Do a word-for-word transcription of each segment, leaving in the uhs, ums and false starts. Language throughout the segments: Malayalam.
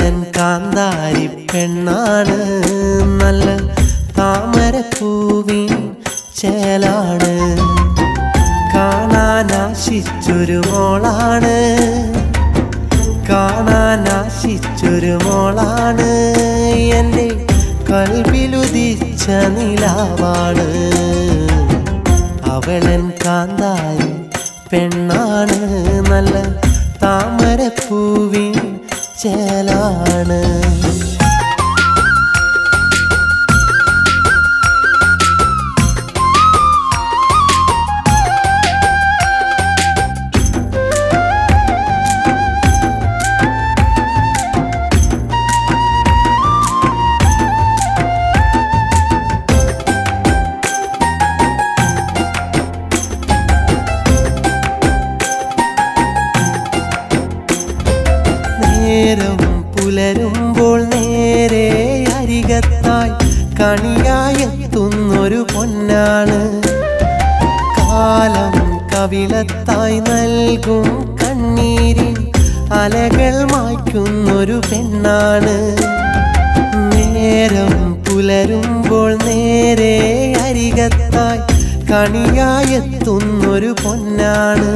അവളൻ കാന്താരി പെണ്ണാണ്, നല്ല താമരപ്പൂവിൻ ചേലാണ്. കാണാനാശിച്ചൊരു മോളാണ്, കാണാനാശിച്ചൊരു മോളാണ്, എൻ്റെ കൽവിലുദിച്ച നിലാവാണ്. അവളൻ കാന്താരി പെണ്ണാണ്, നല്ല താമരപ്പൂവിൻ ചേലാണ്. പുലരുമ്പോൾ നേരെ അരികത്തായി കണിയായെത്തുന്നൊരു പൊന്നാണ്. കാലം കവിളത്തായി നൽകും കണ്ണീരിൻ അലകൾ മായ്ക്കുന്നൊരു പെണ്ണാണ്. നേരം പുലരുമ്പോൾ നേരെ അരികത്തായി കണിയായെത്തുന്നൊരു പൊന്നാണ്.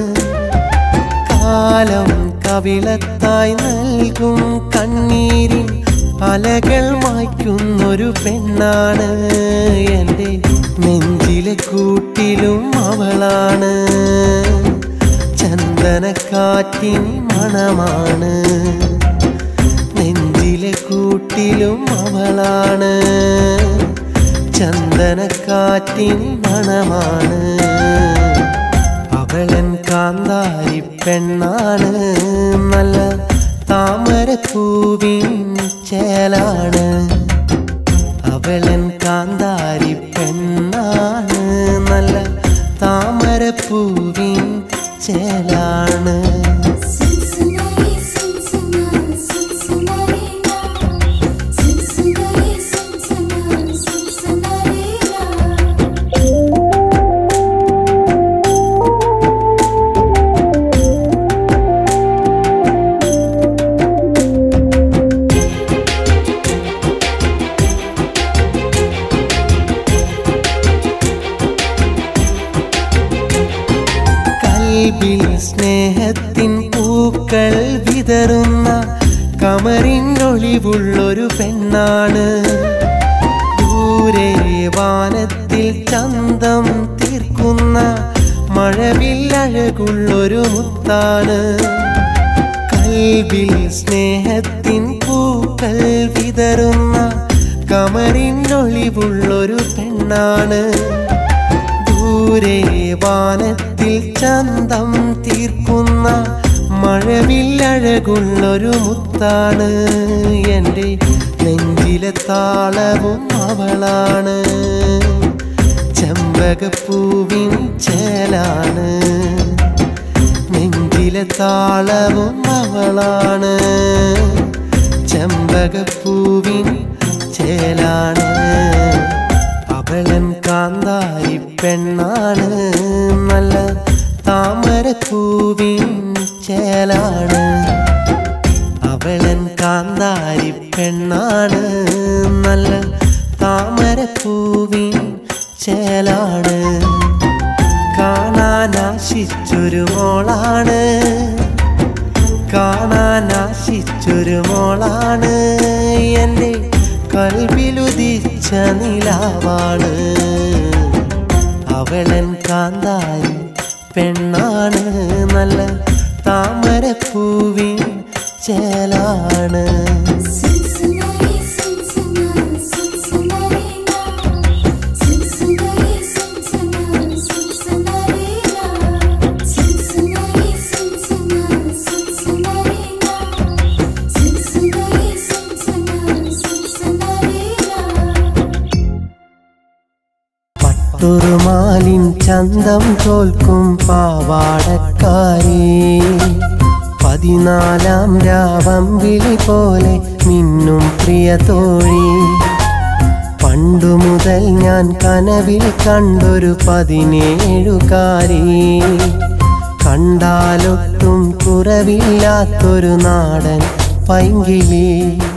കാലം കവിളത്തായി നൽകും കണ്ണീരിൻ അലകൾ മായ്ക്കുന്നൊരു പെണ്ണാണ്. എൻ്റെ നെഞ്ചിലെ കൂട്ടിലും അവളാണ്, ചന്ദനക്കാറ്റിൻ മണമാണ്. നെഞ്ചിലെ കൂട്ടിലും അവളാണ്, ചന്ദനക്കാറ്റിൻ മണമാണ്. അവളൻ കാന്താരി പെണ്ണാണ്, നല്ല താമരപ്പൂവിൻ ചേലാണ്. അവളൻ കാന്താരി പെണ്ണാണ്, നല്ല താമരപ്പൂവിൻ ചേലാണ്. സ്നേഹത്തിൻ പൂക്കൾ വിതറുന്ന കമറിനൊളിവുള്ളൊരു പെണ്ണാണ്. ദൂരെ വാനത്തിൽ ചന്തം തീർക്കുന്ന മഴവില്ലഴകുള്ളൊരു മുത്താണ്. കൽവിൽ സ്നേഹത്തിൻ പൂക്കൾ വിതറുന്ന കമറിനൊളിവുള്ളൊരു പെണ്ണാണ്. ദൂരെ വാനത്തിൽ ചന്തം തീർക്കുന്ന മഴവില്ലഴകുള്ളൊരു മുത്താണ്. എൻ്റെ നെഞ്ചിലെ താളവും അവളാണ്, ചെമ്പകപ്പൂവിൻ ചേലാണ്. നെഞ്ചിലെ താളവും അവളാണ്, ചെമ്പകപ്പൂവിൻ ചേലാണ്. അവളൻ കാന്താരി പെണ്ണാണ്, നല്ല താമരപ്പൂവിൻ ചേലാണ്. അവളൻ കാന്താരി പെണ്ണാണ്, നല്ല താമരപ്പൂവിൻ ചേലാണ്. കാണാനാശിച്ചൊരു മോളാണ്, കാണാനാശിച്ചൊരു മോളാണ്, എൻ്റെ കൽവിലുദിച്ച നിലാവാണ്. അവളൻ കാന്താരി പെണ്ണാണ്, നല്ല താമരപ്പൂവിൻ ചേലാണ്. തുറുമാലിൻ ചന്തം തോൽക്കും പാവാടക്കാരി, പതിനാലാം രാവം വിളി പോലെ മിന്നും പ്രിയ തോഴി. പണ്ടു മുതൽ ഞാൻ കനവിൽ കണ്ടൊരു പതിനേഴുകാരി, കണ്ടാലൊട്ടും കുറവില്ലാത്തൊരു നാടൻ പൈങ്കിളി